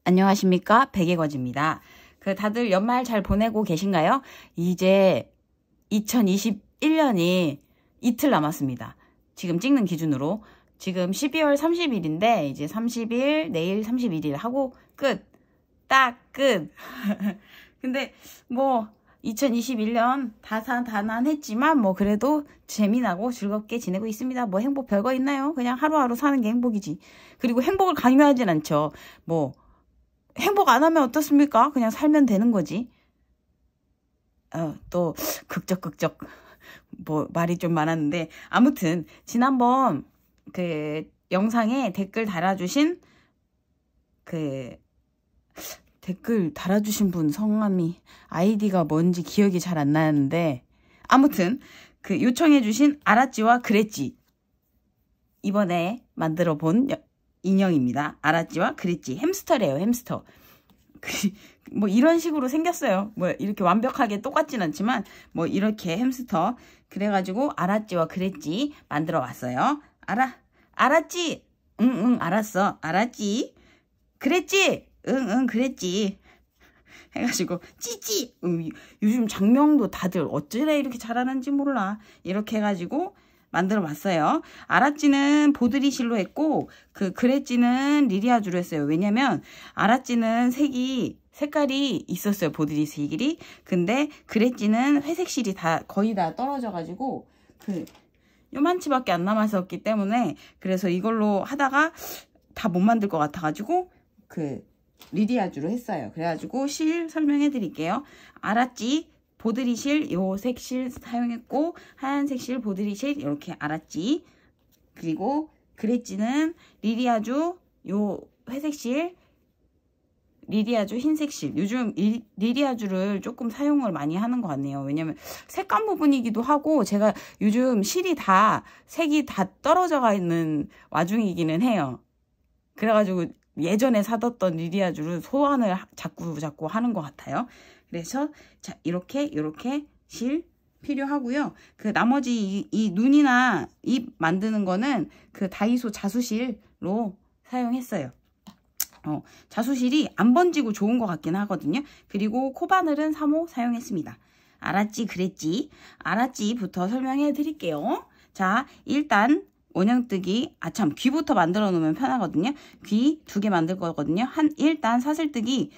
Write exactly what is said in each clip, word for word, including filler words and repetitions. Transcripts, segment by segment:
안녕하십니까, 백예거지입니다. 그 다들 연말 잘 보내고 계신가요? 이제 이천이십일 년이 이틀 남았습니다. 지금 찍는 기준으로 지금 십이월 삼십일인데 이제 삼십 일, 내일 삼십일 일 하고 끝. 딱 끝. 근데 뭐 이천이십일 년 다사다난했지만 뭐 그래도 재미나고 즐겁게 지내고 있습니다. 뭐 행복 별거 있나요? 그냥 하루하루 사는 게 행복이지. 그리고 행복을 강요하진 않죠. 뭐 행복 안 하면 어떻습니까? 그냥 살면 되는 거지. 어, 또 극적극적 뭐 말이 좀 많았는데 아무튼 지난번 그 영상에 댓글 달아주신 그 댓글 달아주신 분 성함이 아이디가 뭔지 기억이 잘 안 나는데 아무튼 그 요청해주신 알았지와 그랬지 이번에 만들어 본 인형입니다. 알았지와 그랬지. 햄스터래요. 햄스터. 뭐 이런 식으로 생겼어요. 뭐 이렇게 완벽하게 똑같진 않지만 뭐 이렇게 햄스터. 그래가지고 알았지와 그랬지 만들어 왔어요. 알아? 알았지? 응응 응, 알았어. 알았지? 그랬지? 응응 응, 그랬지. 해가지고 찌찌. 음, 요즘 장명도 다들 어찌래 이렇게 잘하는지 몰라. 이렇게 해가지고 만들어 봤어요. 알았지는 보드리실로 했고 그 그랬지는 리리아주로 했어요. 왜냐면 알았지는 색이 색깔이 있었어요. 보드리실이. 근데 그랬지는 회색실이 다 거의 다 떨어져 가지고 그 요만치밖에 안 남았었기 때문에 그래서 이걸로 하다가 다 못 만들 것 같아 가지고 그 리리아주로 했어요. 그래가지고 실 설명해 드릴게요. 알았지? 보드리실 요 색실 사용했고 하얀색 실 보드리실 이렇게 알았지. 그리고 그랬지는 리리아주 요 회색실 리리아주 흰색실. 요즘 리, 리리아주를 조금 사용을 많이 하는 것 같네요. 왜냐면 색감 부분이기도 하고 제가 요즘 실이 다 색이 다 떨어져 있는 와중이기는 해요. 그래가지고 예전에 사뒀던 리리아주를 소환을 자꾸 자꾸 하는 것 같아요. 그래서 자 이렇게 이렇게 실 필요하고요. 그 나머지 이, 이 눈이나 입 만드는 거는 그 다이소 자수실로 사용했어요. 어, 자수실이 안 번지고 좋은 것 같긴 하거든요. 그리고 코바늘은 삼 호 사용했습니다. 알았지 그랬지 알았지부터 설명해 드릴게요. 자 일단 원형뜨기, 아 참 귀부터 만들어 놓으면 편하거든요. 귀 두 개 만들 거거든요. 한 일단 사슬뜨기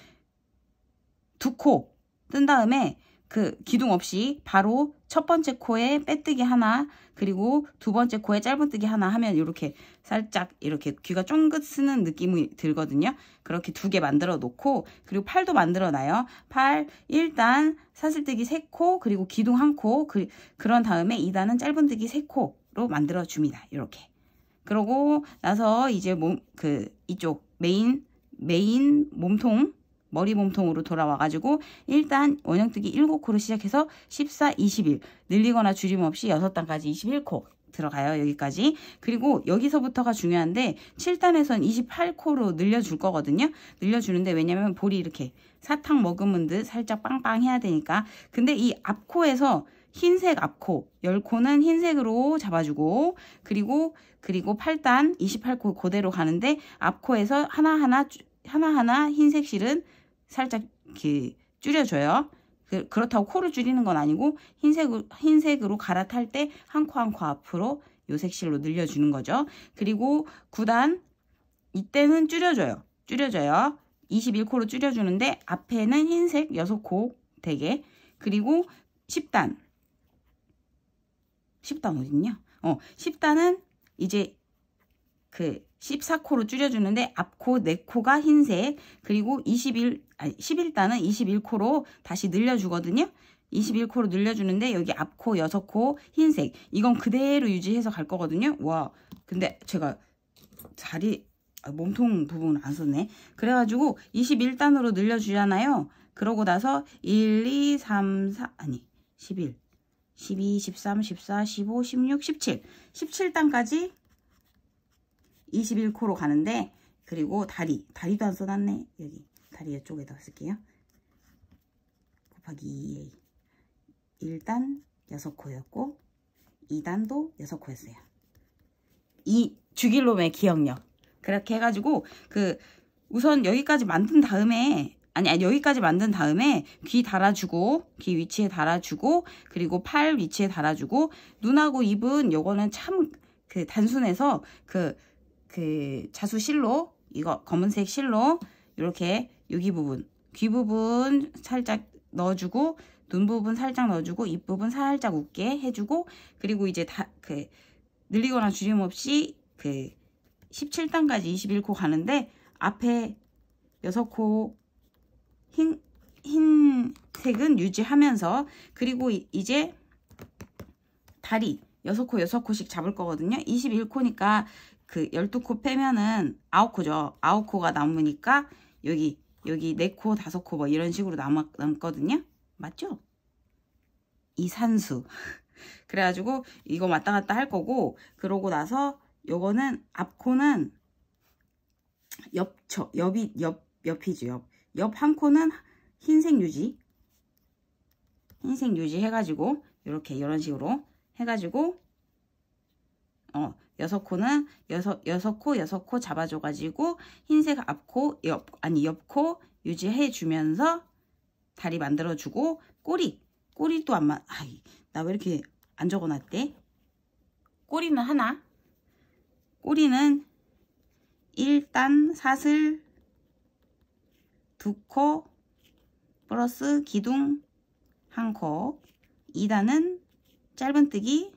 두 코 뜬 다음에 그 기둥 없이 바로 첫 번째 코에 빼뜨기 하나 그리고 두 번째 코에 짧은뜨기 하나 하면 이렇게 살짝 이렇게 귀가 쫑긋 쓰는 느낌이 들거든요. 그렇게 두 개 만들어 놓고 그리고 팔도 만들어 놔요. 팔 일단 사슬뜨기 세 코 그리고 기둥 한 코 그, 그런 다음에 이 단은 짧은뜨기 세 코로 만들어 줍니다. 이렇게. 그러고 나서 이제 몸 그 이쪽 메인 메인 몸통 머리 몸통으로 돌아와가지고 일단 원형뜨기 일곱 코로 시작해서 십사, 이십일 늘리거나 줄임 없이 여섯 단까지 이십일 코 들어가요. 여기까지. 그리고 여기서부터가 중요한데 칠 단에선 이십팔 코로 늘려줄 거거든요. 늘려주는데 왜냐면 볼이 이렇게 사탕 머금은 듯 살짝 빵빵 해야 되니까. 근데 이 앞코에서 흰색 앞코 십 코는 흰색으로 잡아주고 그리고 그리고 팔 단 이십팔 코 그대로 가는데 앞코에서 하나하나 하나하나 흰색 실은 살짝 그 줄여줘요. 그, 그렇다고 코를 줄이는 건 아니고 흰색으로, 흰색으로 갈아탈 때 한 코 한 코 앞으로 요 색실로 늘려주는 거죠. 그리고 구 단 이때는 줄여줘요. 줄여줘요. 이십일 코로 줄여주는데 앞에는 흰색 여섯 코 되게. 그리고 십 단 십 단 어딨냐? 어, 십 단은 이제 그 십사 코로 줄여주는데 앞코 네 코가 흰색 그리고 이십일, 아니 십일 단은 이십일 코로 다시 늘려주거든요. 이십일 코로 늘려주는데 여기 앞코 여섯 코 흰색 이건 그대로 유지해서 갈 거거든요. 와 근데 제가 자리 몸통 부분 안 썼네. 그래가지고 이십일 단으로 늘려주잖아요. 그러고 나서 일, 이, 삼, 사 아니 십일, 십이, 십삼, 십사, 십오, 십육, 십칠 십칠 단까지 이십일 코로 가는데 그리고 다리 다리도 안 써놨네. 여기 다리 이쪽에다 쓸게요. 곱하기 이 일 단 여섯 코였고 이 단도 여섯 코였어요. 이 죽일 놈의 기억력 그렇게 해가지고 그 우선 여기까지 만든 다음에 아니, 아니 여기까지 만든 다음에 귀 달아주고 귀 위치에 달아주고 그리고 팔 위치에 달아주고 눈하고 입은 요거는 참 그 단순해서 그 그 자수 실로 이거 검은색 실로 이렇게 여기 부분 귀 부분 살짝 넣어주고 눈 부분 살짝 넣어주고 입 부분 살짝 웃게 해주고 그리고 이제 다 그 늘리거나 줄임 없이 그 십칠 단까지 이십일 코 가는데 앞에 여섯 코 흰, 흰색은 유지하면서 그리고 이, 이제 다리 여섯 코 여섯 코씩 잡을 거거든요. 이십일 코니까 그 열두 코 빼면은 아홉 코죠. 아홉 코가 남으니까 여기 여기 네 코 다섯 코 뭐 이런 식으로 남아, 남거든요. 맞죠? 이산수. 그래가지고 이거 왔다 갔다 할 거고 그러고 나서 요거는 앞코는 옆쳐 옆이 옆 옆이죠. 옆. 옆 한 코는 흰색 유지 흰색 유지 해가지고 이렇게 이런 식으로 해가지고 어 여섯 코는 여섯 여섯 코 여섯 코 잡아줘가지고 흰색 앞코 옆 아니 옆코 유지해 주면서 다리 만들어주고 꼬리 꼬리도 안 맞. 아이 나 왜 이렇게 안 적어놨대? 꼬리는 하나. 꼬리는 일 단 사슬 두 코 플러스 기둥 한 코. 이 단은 짧은뜨기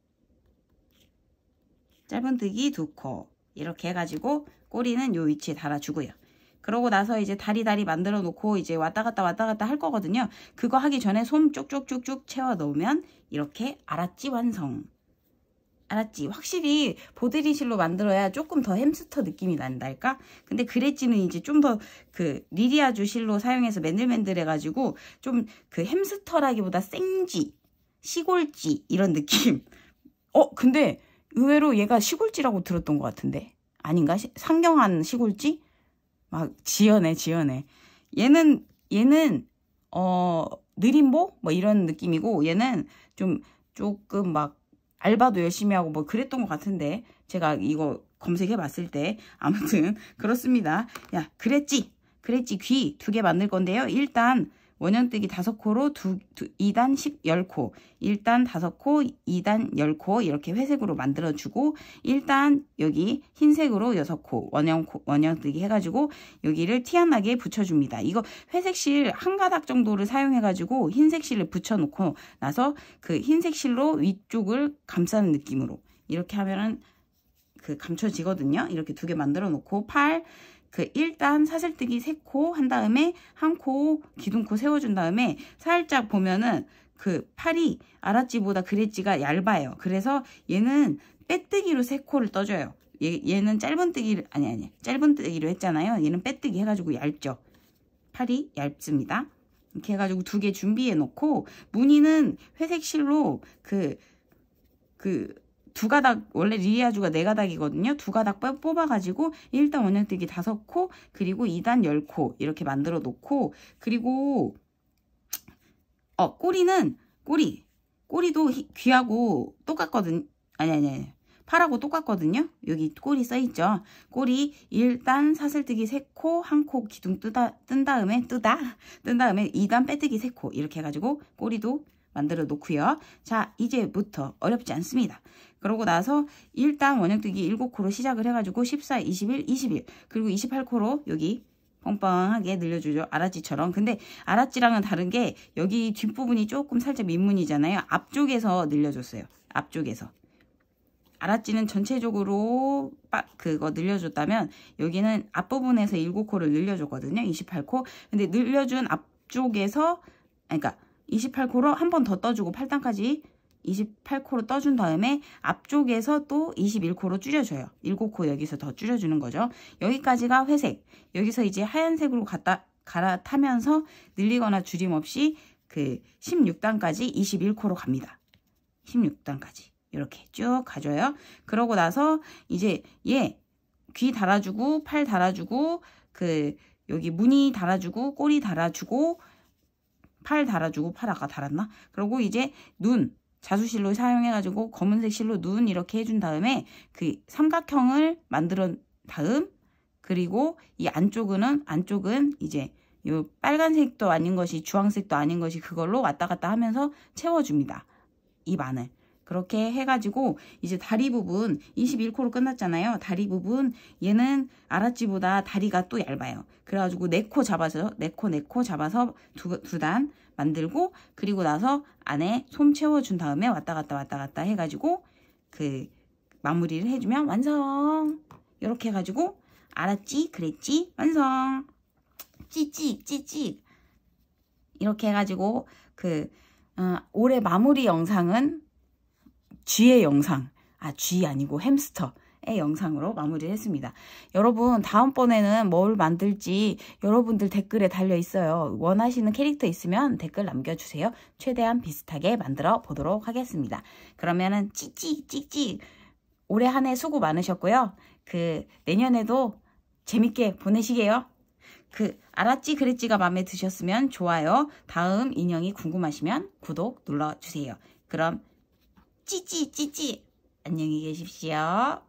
짧은뜨기 두 코. 이렇게 해가지고 꼬리는 요 위치에 달아주고요. 그러고 나서 이제 다리 다리 만들어 놓고 이제 왔다 갔다 왔다 갔다 할 거거든요. 그거 하기 전에 솜 쭉쭉쭉쭉 채워 넣으면 이렇게 아라찌 완성. 알았지? 확실히 보드리실로 만들어야 조금 더 햄스터 느낌이 난달까? 근데 그레찌는 이제 좀 더 그 리리아주 실로 사용해서 맨들맨들해가지고 좀 그 햄스터라기보다 생쥐, 시골쥐 이런 느낌. 어 근데 의외로 얘가 시골쥐라고 들었던 것 같은데 아닌가? 시, 상경한 시골쥐? 막 지연해 지연해. 얘는 얘는 어 느림보 뭐 이런 느낌이고 얘는 좀 조금 막 알바도 열심히 하고 뭐 그랬던 것 같은데 제가 이거 검색해 봤을 때 아무튼 그렇습니다. 야 그랬지 그랬지 귀 두 개 만들 건데요. 일단 원형뜨기 다섯 코로 두, 두, 이 단 십, 열 코 일 단 다섯 코 이 단 열 코 이렇게 회색으로 만들어주고 일단 여기 흰색으로 여섯 코 원형, 원형뜨기 해가지고 여기를 티 안 나게 붙여줍니다. 이거 회색 실 한 가닥 정도를 사용해가지고 흰색 실을 붙여놓고 나서 그 흰색 실로 위쪽을 감싸는 느낌으로 이렇게 하면은 그 감춰지거든요. 이렇게 두 개 만들어 놓고 팔 그 일단 사슬뜨기 세 코 한 다음에 한 코 기둥코 세워준 다음에 살짝 보면은 그 팔이 아라찌보다 그레찌가 얇아요. 그래서 얘는 빼뜨기로 세 코를 떠줘요. 얘, 얘는 짧은뜨기를 아니 아니 짧은뜨기로 했잖아요. 얘는 빼뜨기 해가지고 얇죠. 팔이 얇습니다. 이렇게 해가지고 두 개 준비해 놓고 무늬는 회색 실로 그 그 두 가닥 원래 리리아주가 네 가닥이거든요. 두 가닥 뽑아가지고 일단 원형뜨기 다섯 코 그리고 이 단 열 코 이렇게 만들어 놓고 그리고 어 꼬리는 꼬리 꼬리도 귀하고 똑같거든. 아니 아니 아니 팔하고 똑같거든요. 여기 꼬리 써있죠. 꼬리 일단 사슬뜨기 세 코 한 코 기둥 뜨다 뜬 다음에 뜨다 뜬 다음에 이 단 빼뜨기 세 코 이렇게 해가지고 꼬리도 만들어 놓고요. 자 이제부터 어렵지 않습니다. 그러고 나서 일단 원형뜨기 일곱 코로 시작을 해가지고 십사, 이십일, 이십일 그리고 이십팔 코로 여기 뻥뻥하게 늘려주죠. 아라찌처럼. 근데 아라찌랑은 다른 게 여기 뒷부분이 조금 살짝 민문이잖아요. 앞쪽에서 늘려줬어요. 앞쪽에서. 아라찌는 전체적으로 빡 그거 늘려줬다면 여기는 앞부분에서 일곱 코를 늘려줬거든요. 이십팔 코. 근데 늘려준 앞쪽에서 그러니까 이십팔 코로 한 번 더 떠주고 팔 단까지 이십팔 코로 떠준 다음에 앞쪽에서 또 이십일 코로 줄여줘요. 일곱 코 여기서 더 줄여주는 거죠. 여기까지가 회색. 여기서 이제 하얀색으로 갖다 갈아타면서 늘리거나 줄임 없이 그 십육 단까지 이십일 코로 갑니다. 십육 단까지. 이렇게 쭉 가줘요. 그러고 나서 이제 얘 귀 달아주고 팔 달아주고 그 여기 무늬 달아주고 꼬리 달아주고 팔 달아주고 팔 아까 달았나? 그리고 이제 눈 자수실로 사용해가지고 검은색 실로 눈 이렇게 해준 다음에 그 삼각형을 만들어 다음 그리고 이 안쪽은 안쪽은 이제 요 빨간색도 아닌 것이 주황색도 아닌 것이 그걸로 왔다 갔다 하면서 채워줍니다. 입 안을. 그렇게 해가지고 이제 다리 부분 이십일 코로 끝났잖아요. 다리 부분 얘는 아라찌보다 다리가 또 얇아요. 그래가지고 네 코 잡아서 네 코 네 코 잡아서 두, 두 단 만들고 그리고 나서 안에 솜 채워준 다음에 왔다 갔다 왔다 갔다 해가지고 그 마무리를 해주면 완성. 이렇게 해가지고 알았지 그랬지 완성. 찌찍 찌찍 이렇게 해가지고 그 어, 올해 마무리 영상은 쥐의 영상, 아 쥐 아니고 햄스터의 영상으로 마무리를 했습니다. 여러분 다음번에는 뭘 만들지 여러분들 댓글에 달려 있어요. 원하시는 캐릭터 있으면 댓글 남겨주세요. 최대한 비슷하게 만들어 보도록 하겠습니다. 그러면은 찌찌 찌찌 올해 한 해 수고 많으셨고요. 그 내년에도 재밌게 보내시게요. 그 알았지 그랬지가 마음에 드셨으면 좋아요. 다음 인형이 궁금하시면 구독 눌러주세요. 그럼 찌찌 찌찌 안녕히 계십시오.